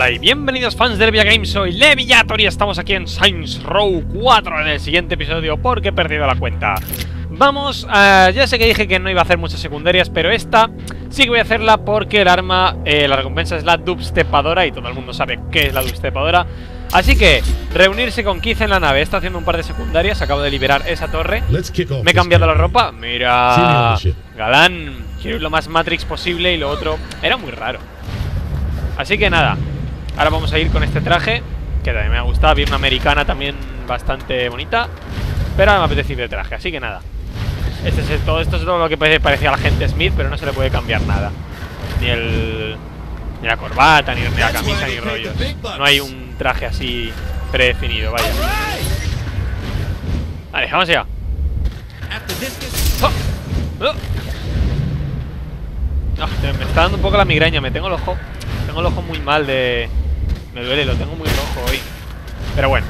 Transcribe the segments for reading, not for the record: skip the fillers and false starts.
Hola y bienvenidos fans de Levia Games, soy Leviator y estamos aquí en Saints Row 4 en el siguiente episodio porque he perdido la cuenta. Vamos, ya sé que dije que no iba a hacer muchas secundarias, pero esta sí que voy a hacerla porque el arma, la recompensa es la dubstepadora y todo el mundo sabe qué es la dubstepadora. Así que, reunirse con Keith en la nave. Está haciendo un par de secundarias, acabo de liberar esa torre. Me he cambiado la ropa, mira, galán, quiero ir lo más Matrix posible y lo otro era muy raro. Así que nada, ahora vamos a ir con este traje, que también me ha gustado. Vi una americana también bastante bonita, pero ahora me apetece ir de traje, así que nada. Esto es todo lo que parecía la gente Smith, pero no se le puede cambiar nada. Ni la corbata, ni la camisa, ni rollos. No hay un traje así predefinido, vaya. Vale, vamos allá. Me está dando un poco la migraña, tengo el ojo muy mal de... Me duele, lo tengo muy rojo hoy. Pero bueno.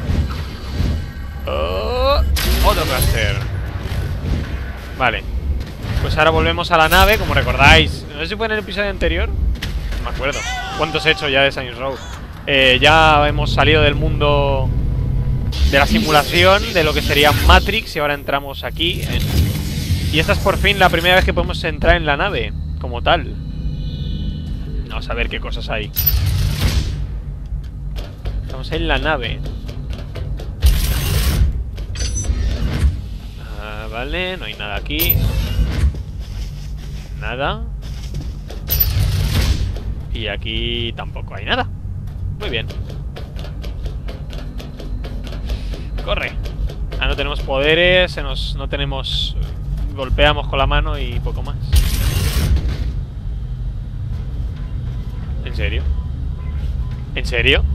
Otro caster. Vale. Pues ahora volvemos a la nave, como recordáis. No sé si fue en el episodio anterior. No me acuerdo. ¿Cuántos he hecho ya de Saints Row? Ya hemos salido del mundo de la simulación, de lo que sería Matrix, y ahora entramos aquí. Y esta es por fin la primera vez que podemos entrar en la nave, como tal. Vamos a ver qué cosas hay. Estamos en la nave. Vale, no hay nada aquí. Nada. Y aquí tampoco hay nada. Muy bien. Corre. No tenemos poderes, no tenemos... Golpeamos con la mano y poco más. ¿En serio? ¿En serio?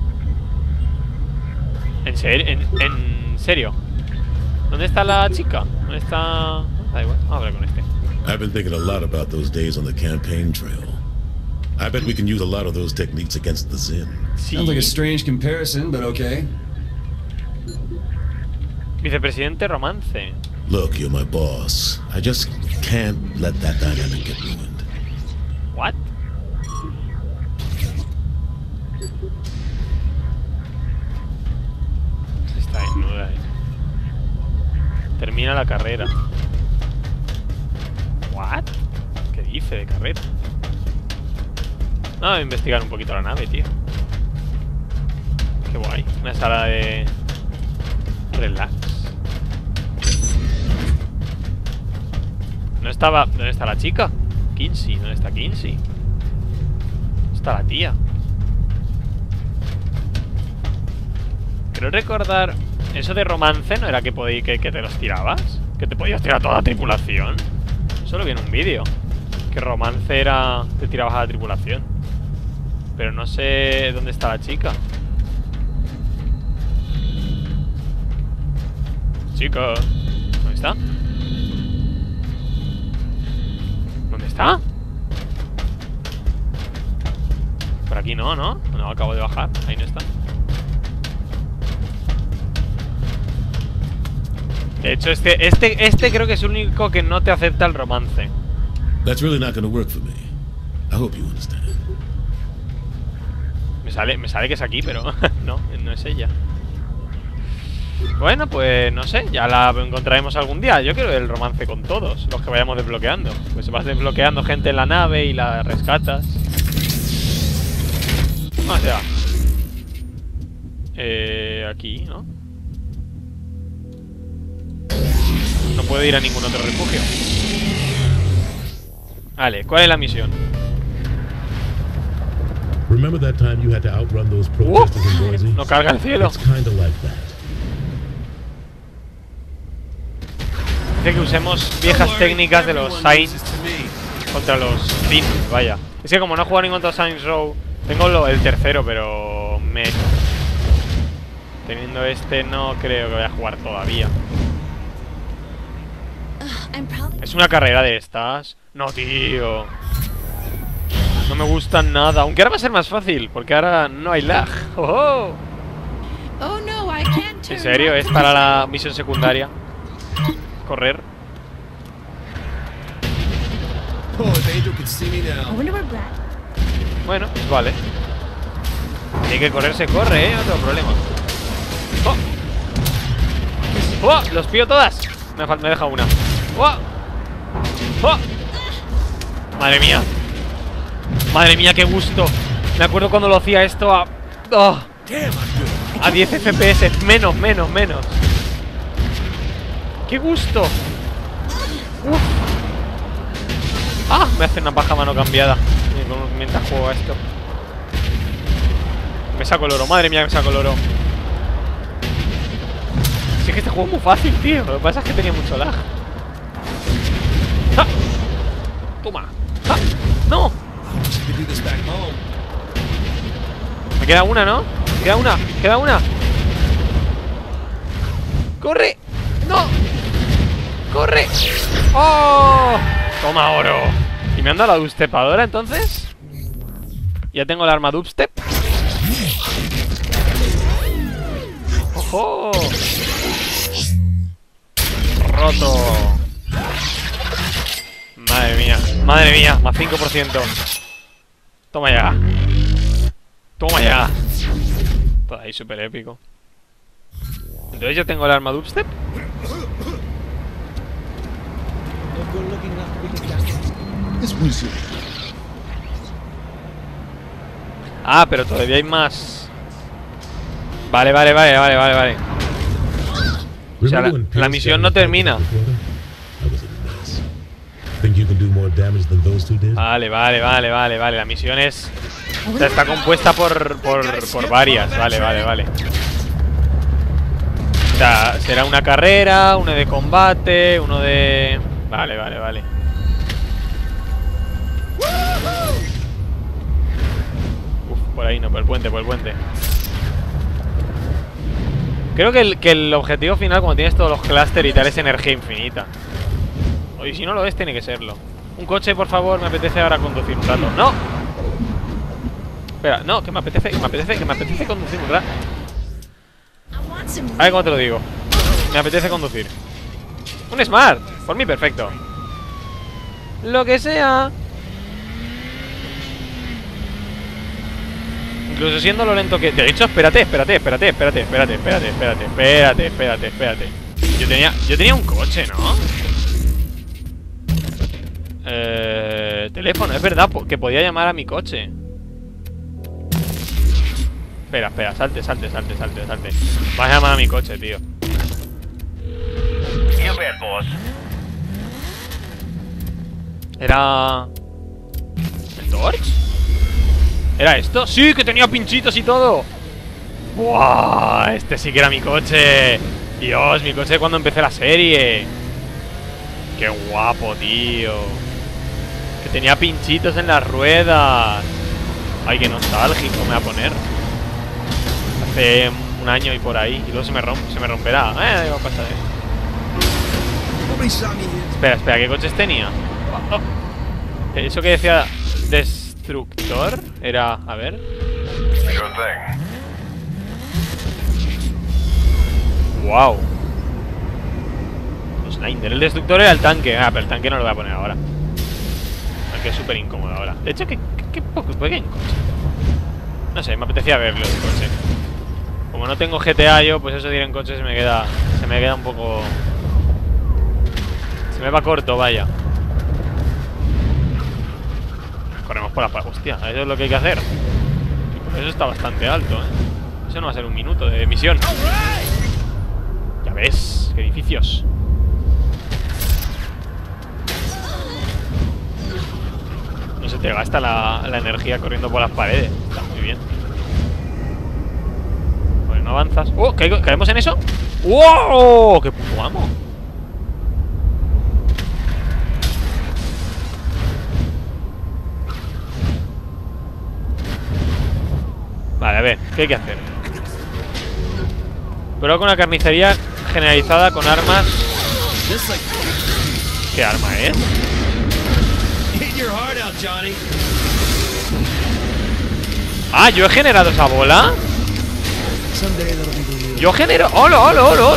¿En serio? ¿En serio? ¿Dónde está la chica? ¿Dónde está...? Da igual, vamos a hablar con este. I've been thinking a lot about those days on the campaign trail. I bet we can use a lot of those techniques against the Zin. Sí. Sounds like a strange comparison, but okay. Vicepresidente romance. Look, you're my boss. I just can't let that dynamic get ruined. What? Está desnuda, Termina la carrera. What? ¿Qué dice de carrera? Vamos a investigar un poquito la nave, tío. Qué guay. Una sala de... relax. No estaba... ¿Dónde está la chica? Kinsey. ¿Dónde está Kinsey? ¿Dónde está la tía? Creo recordar... ¿Eso de romance no era que te los tirabas? ¿Que te podías tirar a toda la tripulación? Eso lo vi en un vídeo. Que romance era... te tirabas a la tripulación. Pero no sé dónde está la chica. Chica, ¿dónde está? ¿Dónde está? Por aquí no, ¿no? No, acabo de bajar, ahí no está. De hecho, este creo que es el único que no te acepta el romance. That's really not gonna work for me. I hope you understand. Me sale que es aquí, pero no es ella. Bueno, pues no sé, ya la encontraremos algún día. Yo quiero el romance con todos los que vayamos desbloqueando. Pues vas desbloqueando gente en la nave y la rescatas. Vamos allá. Aquí, ¿no? No puedo ir a ningún otro refugio. Vale, ¿cuál es la misión? Remember that time you had to outrun those protesters in Boise? No carga el cielo. It's kinda like that. Dice que usemos viejas técnicas de los Saints contra los Zin, vaya. Es que como no he jugado ningún otro Saints Row, tengo el tercero, pero teniendo este no creo que vaya a jugar todavía. ¿Es una carrera de estas? No, tío. No me gustan nada. Aunque ahora va a ser más fácil, porque ahora no hay lag. ¡Oh! ¿En serio? ¿Es para la misión secundaria? Correr. Bueno, pues vale. Si hay que correr, se corre, no tengo problema. ¡Oh! ¡Los pillo todas! Me deja una. ¡Oh! ¡Oh! ¡Madre mía! ¡Madre mía, qué gusto! Me acuerdo cuando lo hacía esto a... ¡Oh! A 10 FPS. Menos. ¡Qué gusto! ¡Uf! ¡Ah! Me hace una paja mano cambiada mientras juego a esto. Me saco el oro, madre mía, me saco el oro. Si es que este juego es muy fácil, tío. Lo que pasa es que tenía mucho lag. ¡Ja! Toma. ¡Ja! ¡No! Me queda una, ¿no? Queda una. ¡Corre! ¡No! ¡Corre! ¡Oh! Toma oro. ¿Y me han dado la dubstepadora entonces? Ya tengo el arma dubstep. ¡Ojo! Roto. Madre mía, más 5%. Toma ya. Todo ahí súper épico. Entonces yo tengo el arma dubstep. Ah, pero todavía hay más. Vale. O sea, la misión no termina. Vale. La misión es... O sea, está compuesta por varias. Vale. O sea, será una carrera, uno de combate, uno de... Vale. Uf, por ahí no, por el puente. Creo que el objetivo final, cuando tienes todos los clusters y tal, es energía infinita. O y si no lo es, tiene que serlo. Un coche, por favor, me apetece ahora conducir un rato. ¡No! Espera, no, que me apetece conducir un rato. A ver cómo te lo digo. Me apetece conducir. Un Smart, por mí perfecto. Lo que sea. Incluso siendo lo lento que... Te he dicho, espérate. Yo tenía un coche, ¿no? Teléfono, es verdad, que podía llamar a mi coche. Espera, salte. Vas a llamar a mi coche, tío. ¿Era... el Torch? ¿Era esto? ¡Sí! ¡Que tenía pinchitos y todo! ¡Buah! Este sí que era mi coche. Dios, mi coche cuando empecé la serie. ¡Qué guapo, tío! Que tenía pinchitos en las ruedas. Ay, qué nostálgico me va a poner. Hace un año y por ahí. Y luego se me romperá. Va a pasar, Espera, ¿qué coches tenía? Eso que decía destructor era... A ver. Wow. Los Snyder. El destructor era el tanque. Ah, pero el tanque no lo voy a poner ahora. Porque es súper incómodo ahora. De hecho, qué poco pequeño coche. No sé, me apetecía verlo el coche. Como no tengo GTA yo, pues eso de ir en coche se me queda un poco... Se me va corto, vaya. Corremos por la... Hostia, eso es lo que hay que hacer. Y por eso está bastante alto, Eso no va a ser un minuto de misión. Ya ves, qué edificios. No se te gasta la energía corriendo por las paredes. Está muy bien. Pues no avanzas. ¡Oh! ¿Caemos en eso? ¡Wow! ¡Qué puto amo! Vale, a ver, ¿qué hay que hacer? Pero con una carnicería generalizada con armas. ¿Qué arma es? Ah, yo he generado esa bola. Yo genero... ¡Hola!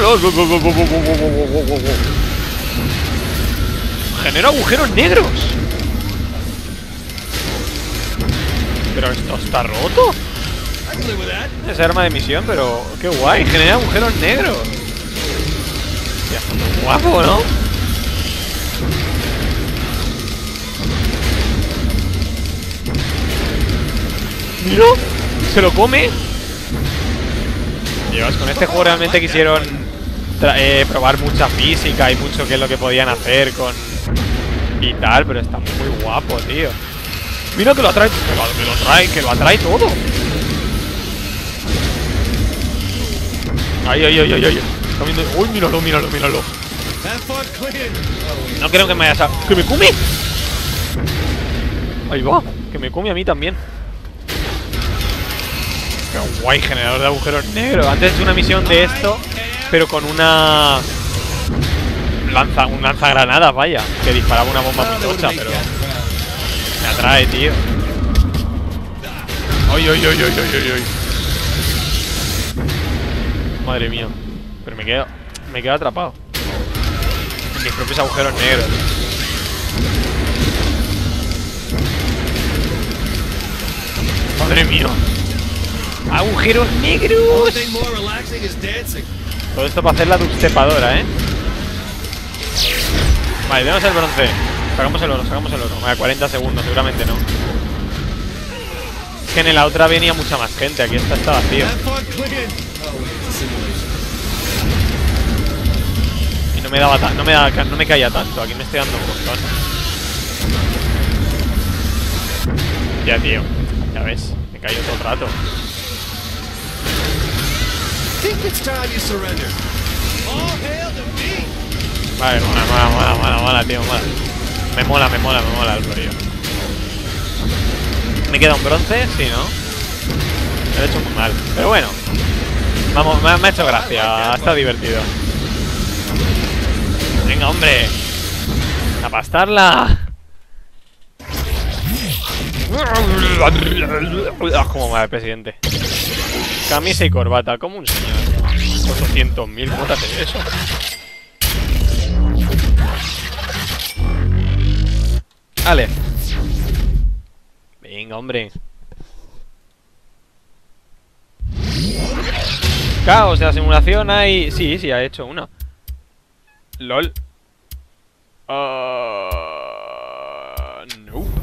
Genero agujeros negros. Pero esto está roto. Esa arma de misión, pero qué guay, genera agujeros negros. Ya, está muy guapo, ¿no? Mira, se lo come. Dios, con este juego realmente quisieron probar mucha física y mucho qué es lo que podían hacer con y tal, pero está muy guapo, tío. Mira que lo atrae, que lo atrae todo. Ay, ay, ay, ay, ay. Está viendo. Uy, míralo, míralo, míralo. No creo que me vaya a... ¡Que me come! Ahí va, que me come a mí también. Qué guay, generador de agujeros negros. Antes de una misión de esto, pero con una... un lanzagranadas, vaya. Que disparaba una bomba muy tocha, pero... me atrae, tío. Ay, ay, ay, ay, ay, ay. Madre mía. Pero me quedo atrapado en mis propios agujeros negros. Madre mía. ¡Agujeros negros! Todo esto para hacer la dubstepadora, ¿eh? Vale, tenemos el bronce. Sacamos el oro, sacamos el oro. Vale, 40 segundos, seguramente no. Es que en la otra venía mucha más gente. Aquí esta está vacío. Y no me daba no me caía tanto. Aquí me estoy dando un montón. Ya, tío. Ya ves, me cayó todo el rato. Vale, mola, tío, mola. Me mola el frío. ¿Me queda un bronce? Sí, ¿no? Me lo he hecho muy mal. Pero bueno. Vamos, me ha hecho gracia. Ha estado divertido. Venga, hombre. A pastarla. Como va el presidente. Camisa y corbata, como un señor. 800.000, bótate eso. Vale. Venga, hombre. Caos de la simulación hay... Sí, ha hecho una. LOL. No.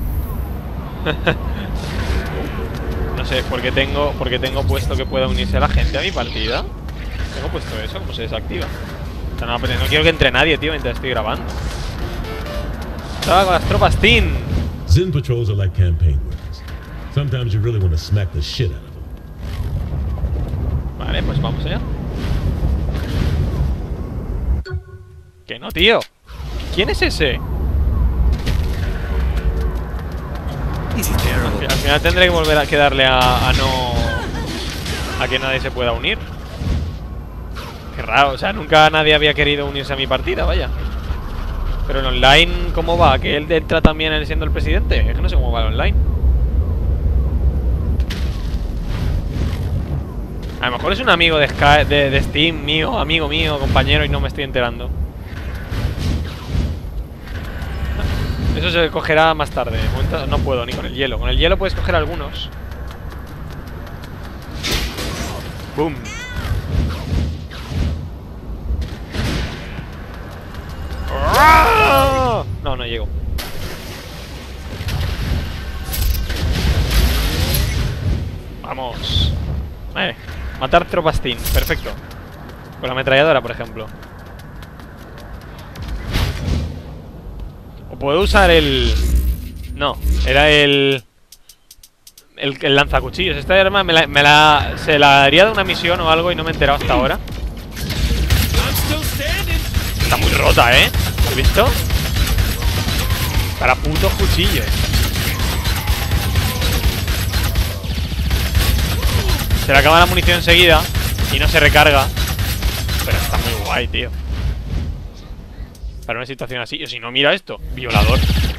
No sé, ¿por qué tengo puesto que pueda unirse la gente a mi partida? Tengo puesto eso, ¿cómo se desactiva? O sea, no quiero que entre nadie, tío, mientras estoy grabando. Estaba con las tropas Teen. Zen patrols are like campaign workers. Sometimes you really want to smack the shit out of them. Vale, pues vamos allá. ¿Qué no, tío? ¿Quién es ese? Al final tendré que volver a quedarle a que nadie se pueda unir. Qué raro, o sea, nunca nadie había querido unirse a mi partida, vaya. Pero en online, ¿cómo va? ¿Que él entra también él siendo el presidente? Es que no sé cómo va el online. A lo mejor es un amigo de Steam mío, amigo mío, compañero, y no me estoy enterando. Eso se cogerá más tarde. De momento no puedo, ni con el hielo. Con el hielo puedes coger algunos. ¡Boom! No, no llego. Vamos. Matar tropas Teen, perfecto. Con la ametralladora, por ejemplo. O puedo usar el... No, era el lanzacuchillos. Esta arma se la haría de una misión o algo y no me he enterado hasta ahora. Está muy rota, ¿eh? ¿Has visto? Para putos cuchillos. Se le acaba la munición enseguida y no se recarga. Pero está muy guay, tío. Para una situación así. O si no, mira esto. Violador.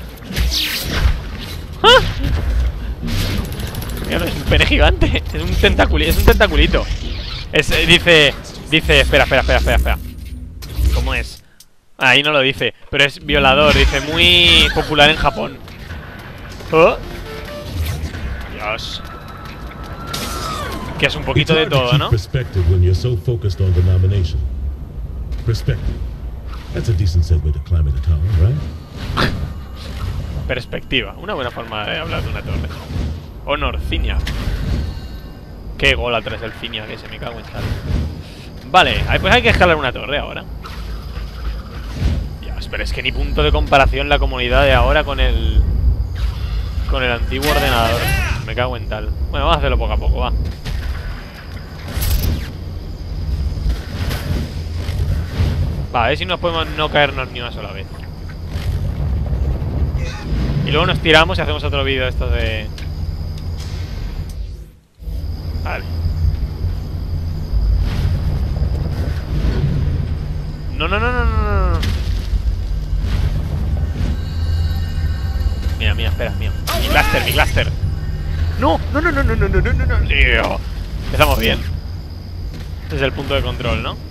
¡Ah! Mira, no es un pene gigante. Es un tentaculito. Dice, espera. ¿Cómo es? Ahí no lo dice, pero es violador. Dice, muy popular en Japón. ¿Oh? Dios. Que es un poquito de todo, ¿no? Perspective when you're so focused on the nomination. Perspective. That's a decent segue to climbing the tower, right? Perspectiva. Una buena forma de hablar de una torre. Honor, Cinia. Qué gol atrás del Cinia, que se me cago en tal. Vale, pues hay que escalar una torre ahora. Dios, pero es que ni punto de comparación la comunidad de ahora con el antiguo ordenador. Me cago en tal. Bueno, vamos a hacerlo poco a poco, va. Va, a ver si nos podemos no caernos ni una sola vez. Y luego nos tiramos y hacemos otro vídeo esto de... Vale. No, no, no, no, no, no. Mira, mira, espera, mío. Mi cluster, mi cluster. No, no, no, no, no, no, no, no, no, no. Tío. Empezamos bien. Este es el punto de control, ¿no?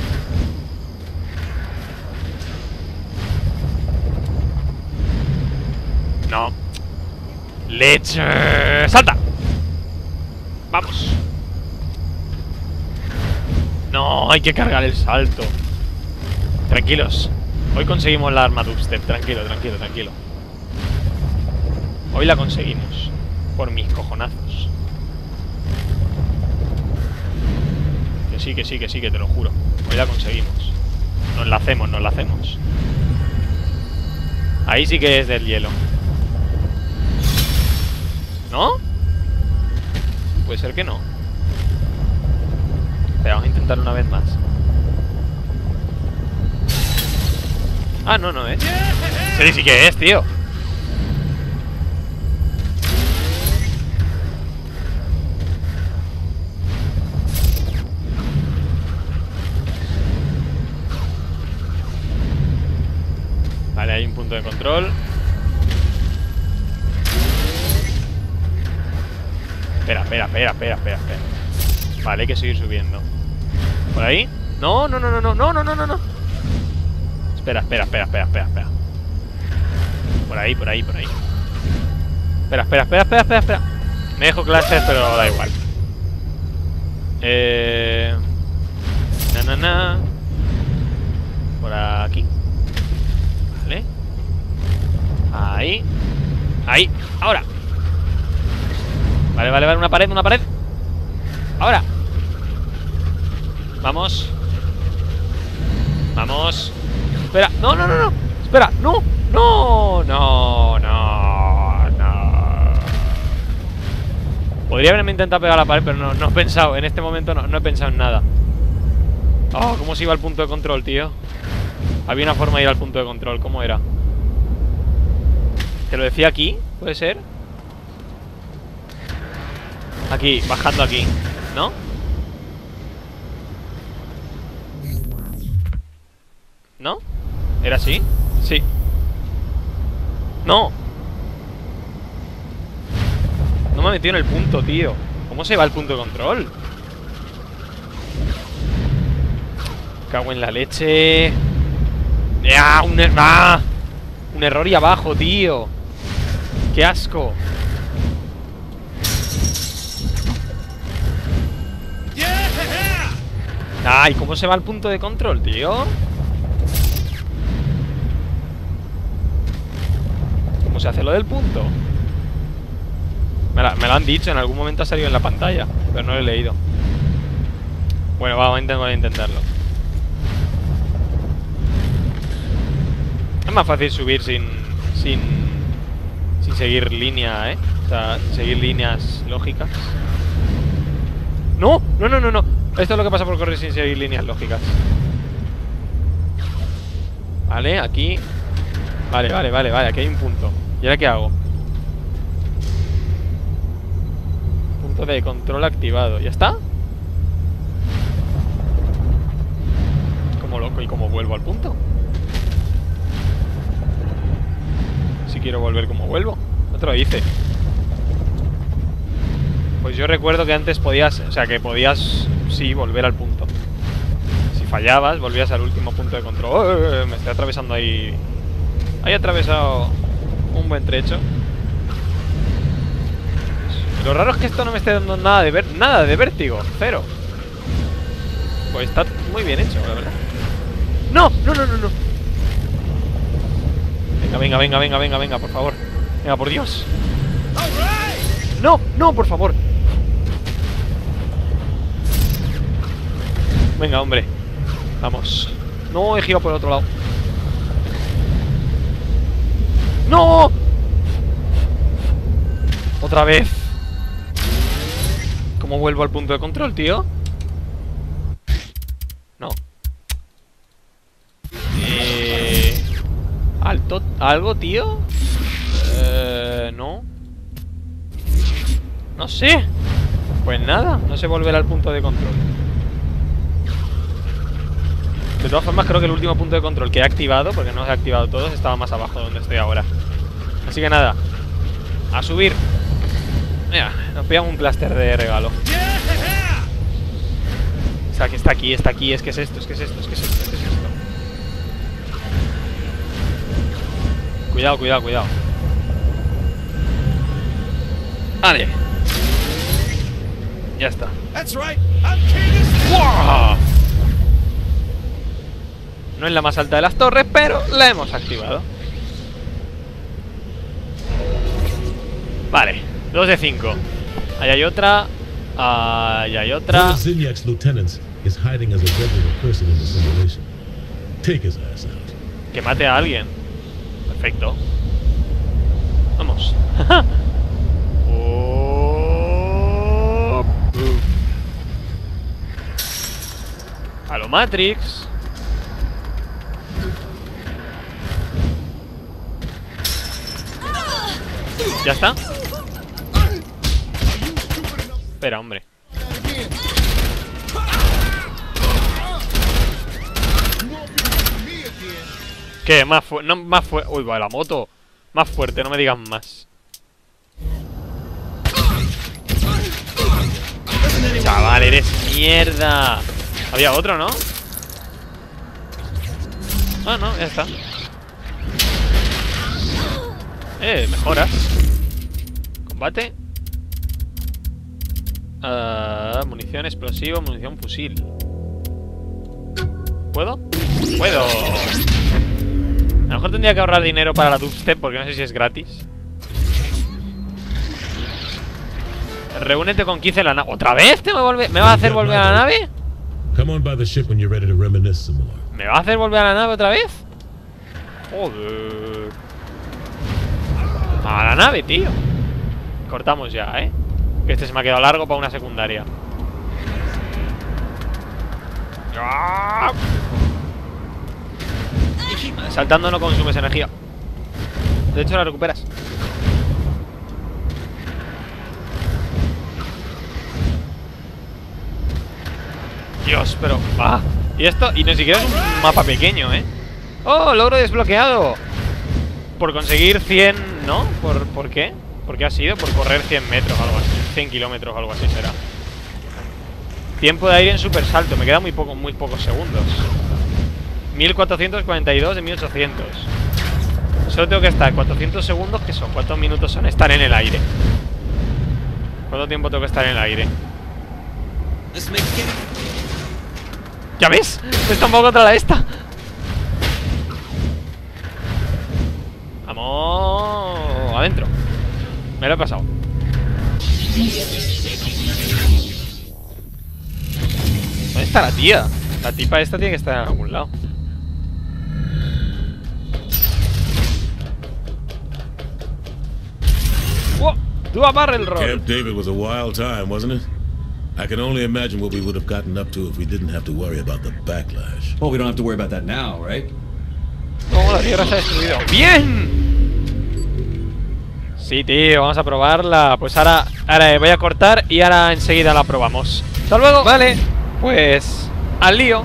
No. ¡Leche! ¡Salta! ¡Vamos! No, hay que cargar el salto. Tranquilos. Hoy conseguimos la arma dubstep. Tranquilo, tranquilo, tranquilo. Hoy la conseguimos. Por mis cojonazos. Que sí, que sí, que sí, que te lo juro. Hoy la conseguimos. Nos la hacemos, nos la hacemos. Ahí sí que es del hielo. ¿No? Puede ser que no. Pero vamos a intentar una vez más. Ah, no, no es. Sí, sí que es, tío. Vale, hay un punto de control. Espera, espera, espera, espera, espera, espera. Vale, hay que seguir subiendo. ¿Por ahí? No, no, no, no, no, no, no, no, no. Espera, espera, espera, espera, espera, espera. Por ahí, por ahí, por ahí. Espera, espera, espera, espera, espera, espera. Me dejo clases, pero da igual. Na, na, na. Por aquí. Vale. Ahí. Ahí. Ahora. Vale, vale, vale. Una pared, una pared. Ahora. Vamos. Vamos. Espera. No, no, no, no. Espera. No. No. No. No. No. Podría haberme intentado pegar a la pared, pero no he pensado. En este momento no he pensado en nada. Oh, ¿cómo se iba al punto de control, tío? Había una forma de ir al punto de control. ¿Cómo era? ¿Te lo decía aquí? ¿Puede ser? Aquí, bajando aquí, ¿no? ¿No? ¿Era así? Sí. ¡No! No me ha metido en el punto, tío. ¿Cómo se va el punto de control? Cago en la leche. ¡Ah! Un error y abajo, tío. ¡Qué asco! Ay, ¿cómo se va al punto de control, tío? ¿Cómo se hace lo del punto? Me lo han dicho, en algún momento ha salido en la pantalla, pero no lo he leído. Bueno, vamos a intentarlo. Es más fácil subir sin seguir línea, ¿eh? O sea, seguir líneas lógicas. ¡No! ¡No, no, no, no! Esto es lo que pasa por correr sin seguir líneas lógicas. Vale, aquí. Vale, vale, vale, vale, aquí hay un punto. ¿Y ahora qué hago? Punto de control activado. ¿Ya está? Como loco, ¿y cómo vuelvo al punto? Si quiero volver, ¿cómo vuelvo? No te lo hice. Pues yo recuerdo que antes podías, o sea, que podías, sí, volver al punto. Si fallabas, volvías al último punto de control. Me estoy atravesando ahí. Ahí he atravesado un buen trecho. Lo raro es que esto no me esté dando nada de vértigo. Cero. Pues está muy bien hecho, la verdad. ¡No! ¡No, no, no, no! Venga, venga, venga, venga, venga, venga, por favor. Venga, por Dios. ¡No! ¡No, por favor! Venga, hombre. Vamos. No, he girado por el otro lado. ¡No! Otra vez. ¿Cómo vuelvo al punto de control, tío? No. ¿Algo, tío? No. No sé. Pues nada, no sé volver al punto de control. De todas formas, creo que el último punto de control que he activado, porque no he activado todos, estaba más abajo de donde estoy ahora. Así que nada, a subir. Mira, nos pillamos un clúster de regalo. O sea, que está aquí, es que es esto, es que es esto, es que es esto, es que es esto. Cuidado, cuidado, cuidado. Vale. Ya está. ¡Wow! No es la más alta de las torres, pero la hemos activado. Vale, 2 de 5. Ahí hay otra. Ahí hay otra. One of Zinyak's lieutenants is hiding as a regular person in the simulation. Take his ass out. Que mate a alguien. Perfecto. Vamos. Oh. A lo Matrix. ¿Ya está? Espera, hombre. ¿Qué? Más fuerte. No, más fuerte. Uy, va la moto. Más fuerte, no me digas más. Chaval, eres mierda. Había otro, ¿no? Ah, no, ya está. Mejoras. Combate. Munición explosiva, munición fusil. ¿Puedo? ¡Puedo! A lo mejor tendría que ahorrar dinero para la dubstep, porque no sé si es gratis. Reúnete con 15 en la nave. ¿Otra vez? ¿Me vas a hacer volver a la nave? Come on by the ship when you're ready to reminisce some more. ¿Me vas a hacer volver a la nave otra vez? Joder. A la nave, tío. Cortamos ya, ¿eh? Que este se me ha quedado largo para una secundaria. Saltando no consumes energía. De hecho la recuperas. Dios, pero... ¡Ah! Y esto... Y ni siquiera es un mapa pequeño, ¿eh? ¡Oh! Logro desbloqueado. Por conseguir 100... ¿No? ¿Por qué? ¿Por qué ha sido? Por correr 100 metros o algo así. 100 kilómetros o algo así será. Tiempo de aire en super salto. Me quedan muy pocos segundos. 1442 de 1800. Solo tengo que estar 400 segundos. ¿Qué son? ¿Cuántos minutos son estar en el aire? ¿Cuánto tiempo tengo que estar en el aire? ¿Ya ves? Está un poco contra la esta. Vamos. Adentro. Me lo he pasado. ¿Dónde está la tía? La tipa esta tiene que estar en algún lado. ¡Wow! ¡Do a barrel roll! Camp David was a wild time, wasn't it? I can only imagine what we would have gotten up to if we didn't have to worry about the backlash. Well, we don't have to worry about that now, right? No, la tierra se ha destruido. ¡Bien! Sí, tío, vamos a probarla. Pues ahora voy a cortar y ahora enseguida la probamos. ¡Hasta luego! Vale, pues... al lío.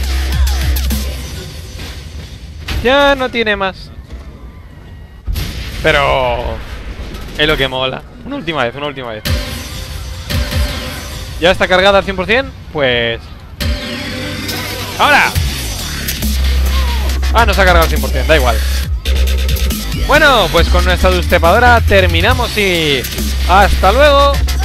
Ya no tiene más. Pero es lo que mola. Una última vez. ¿Ya está cargada al 100%? Pues... ¡ahora! Ah, no se ha cargado al 100%, da igual. Bueno, pues con nuestra destepadora terminamos y... ¡hasta luego!